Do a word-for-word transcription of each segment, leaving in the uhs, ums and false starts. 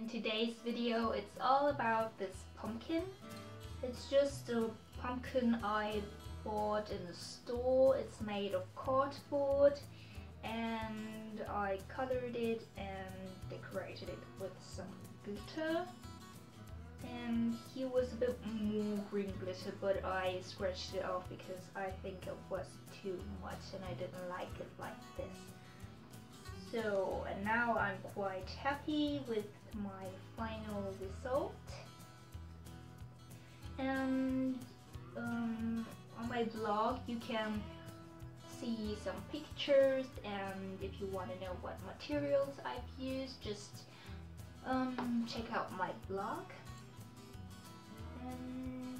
in today's video it's all about this pumpkin. It's just a pumpkin I bought in the store. It's made of cardboard and I colored it and decorated it with some glitter. And here was a bit more green glitter, but I scratched it off because I think it was too much and I didn't like it like this. So, and now I'm quite happy with my final result. And um, on my blog you can see some pictures, and if you want to know what materials I've used, just um, check out my blog. And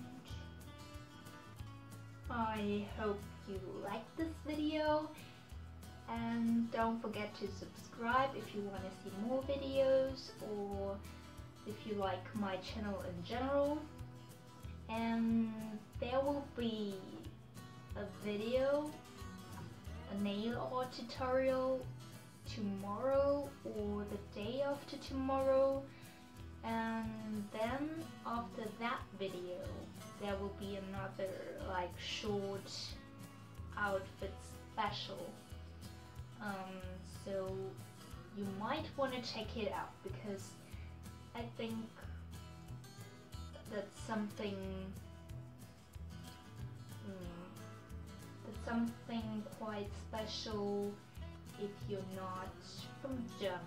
I hope you like this video, and don't forget to subscribe if you want to see more videos or if you like my channel in general. And there will be a video, a nail art tutorial tomorrow or the day after tomorrow. And then after that video there will be another like short outfit special, um, so you might want to check it out because I think that's something mm, that's something quite special if you're not from Germany.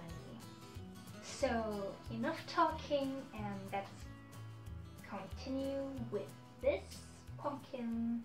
So enough talking, and let's continue with this pumpkin.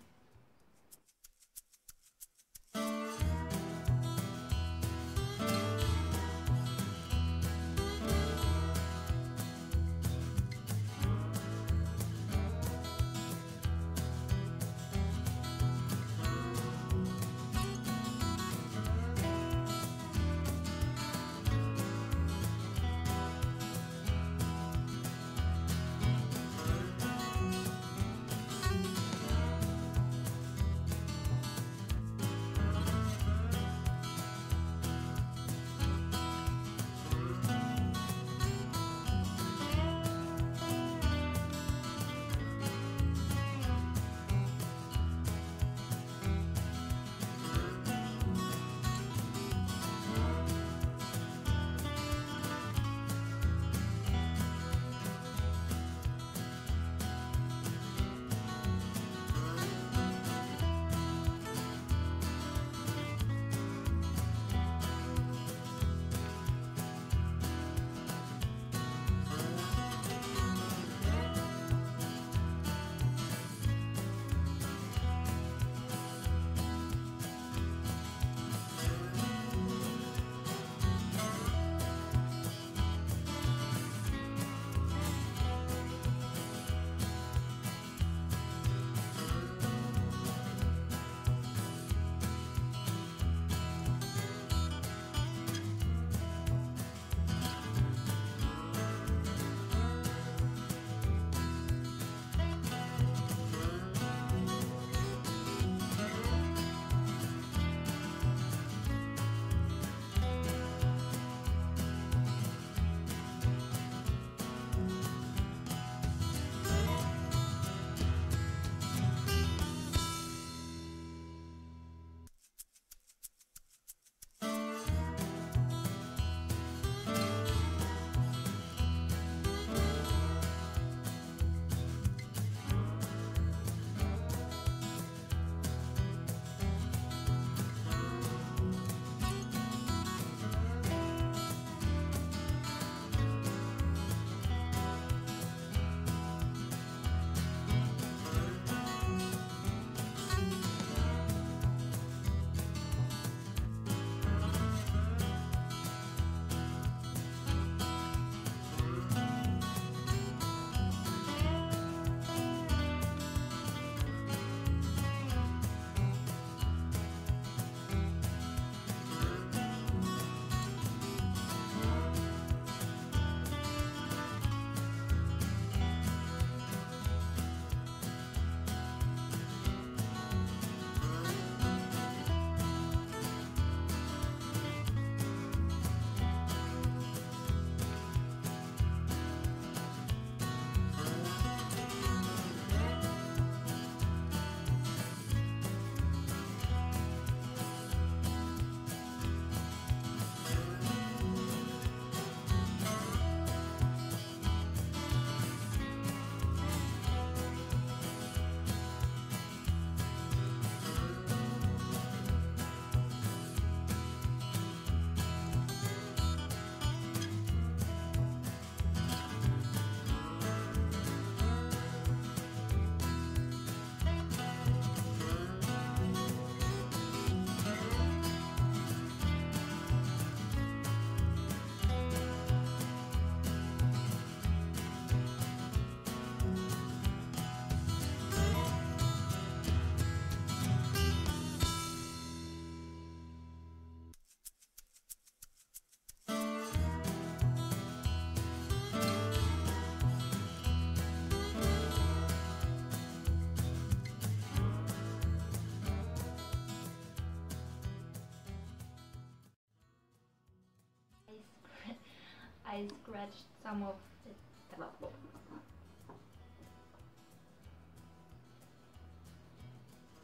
I scratched some of it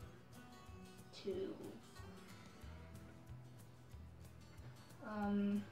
to um,